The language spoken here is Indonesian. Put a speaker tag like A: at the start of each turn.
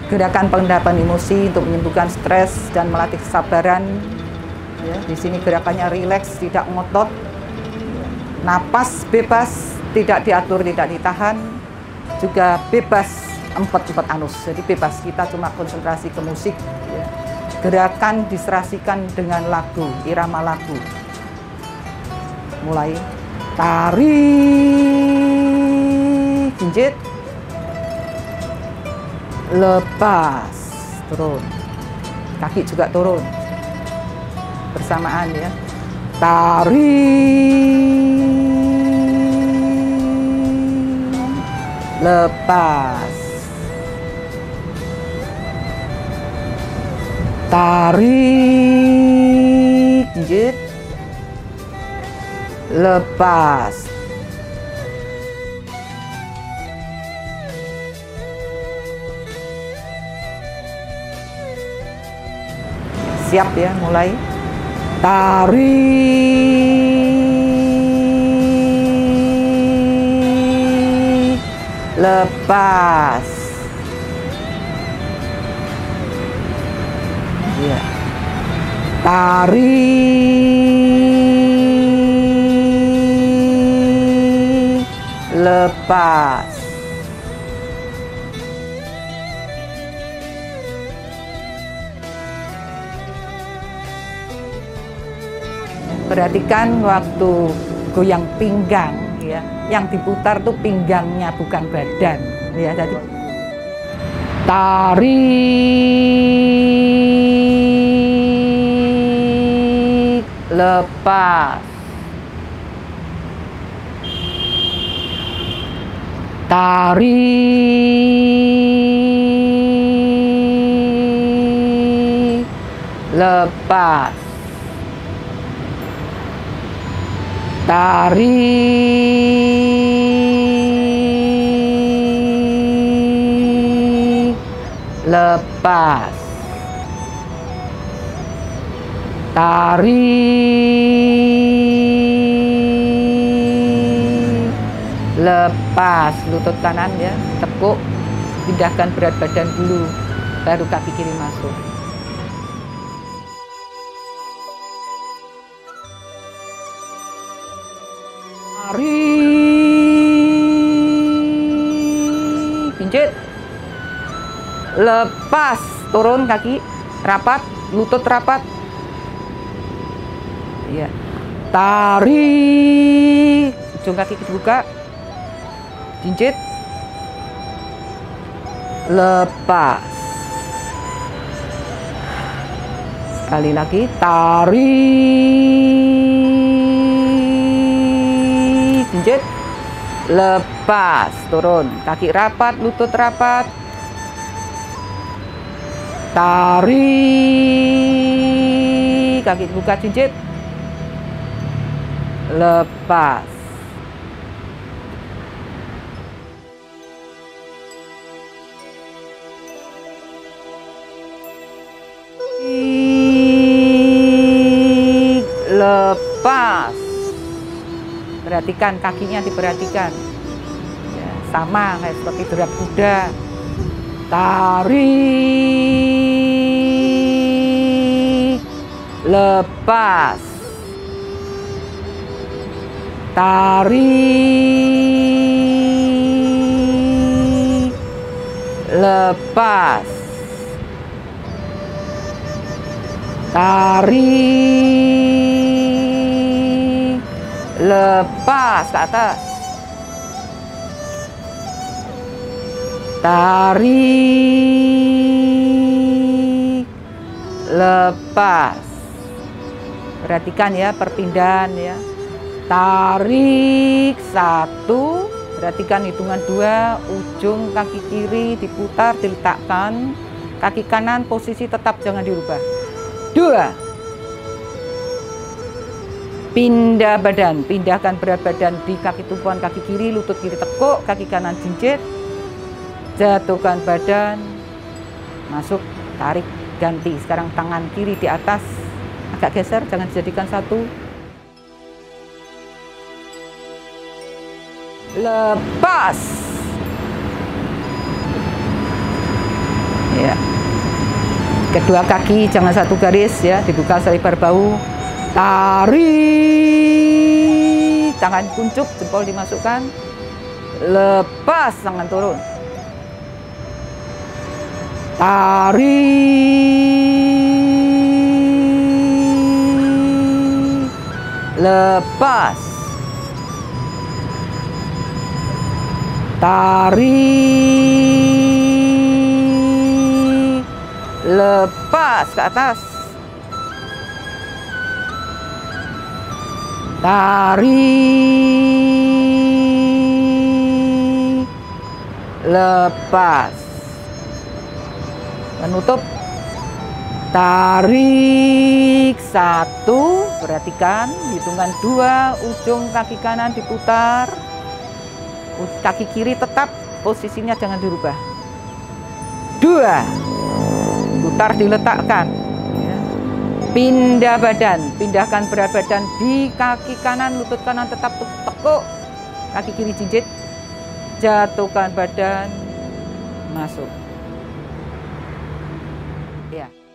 A: Gerakan pengendalian emosi untuk menyembuhkan stres dan melatih kesabaran. Ya, di sini gerakannya rileks, tidak ngotot. Napas bebas, tidak diatur, tidak ditahan. Juga bebas empet-empet anus. Jadi bebas, kita cuma konsentrasi ke musik. Ya. Gerakan diserasikan dengan lagu, irama lagu. Mulai tarik, jinjit. Lepas, turun, kaki juga turun bersamaan ya. Tarik, lepas, tarik, jinjit, lepas. Siap ya, mulai. Tarik, lepas. Ya. Tarik, lepas. Perhatikan waktu goyang pinggang ya, yang diputar tuh pinggangnya bukan badan ya. Jadi tarik, lepas, tarik, lepas. Tarik, lepas. Tarik, lepas. Lutut kanan ya, tekuk, pindahkan berat badan dulu, baru kaki kiri masuk. Tarik, pinjit, lepas, turun kaki, rapat, lutut rapat, ya. Tarik, ujung kaki dibuka, jinjit, lepas. Sekali lagi, tarik, jinjit, lepas, turun, kaki rapat, lutut rapat, tarik, kaki buka, jinjit, lepas. Lepas. Perhatikan kakinya, diperhatikan ya, sama kayak seperti derap kuda. Tarik, lepas. Tarik, lepas. Tarik, lepas ke atas. Tarik, lepas. Perhatikan ya perpindahan ya. Tarik, 1. Perhatikan hitungan 2. Ujung kaki kiri diputar, diletakkan. Kaki kanan posisi tetap, jangan dirubah. 2. Pindah badan, pindahkan berat badan di kaki tumpuan kaki kiri, lutut kiri tekuk, kaki kanan jinjit. Jatuhkan badan, masuk, tarik, ganti. Sekarang tangan kiri di atas, agak geser, jangan dijadikan satu. Lepas. Ya. Kedua kaki jangan satu garis ya, dibuka selebar bahu. Tarik, tangan kuncup, jempol dimasukkan. Lepas, tangan turun. Tarik, lepas. Tarik, lepas ke atas. Tarik, lepas. Menutup. Tarik 1, perhatikan hitungan 2, ujung kaki kanan diputar, kaki kiri tetap posisinya jangan dirubah. 2, putar diletakkan. Pindah badan, pindahkan berat badan di kaki kanan, lutut kanan tetap tekuk, kaki kiri jinjit, jatuhkan badan, masuk. Ya.